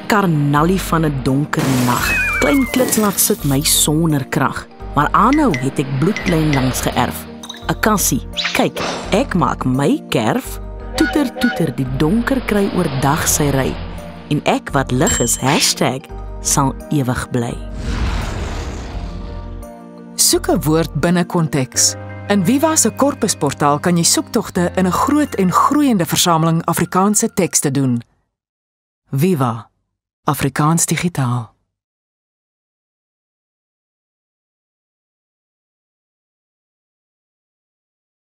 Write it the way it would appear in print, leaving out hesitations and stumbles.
karnallie van 'n donker nag. Klein klits laat sit my sonder krag. Maar aanhou het ek bloedlyn langs geërf. 'n Kassie, kyk, ek maak my kerf. Toeter, toeter, die donker kry oordag sy ry. En ek wat lig is, #, sal ewig bly. Soek 'n woord binne konteks. In Viva se korpusportaal kan jy soektogte in 'n groot en groeiende versameling Afrikaanse tekste doen. Viva, Afrikaans digitaal.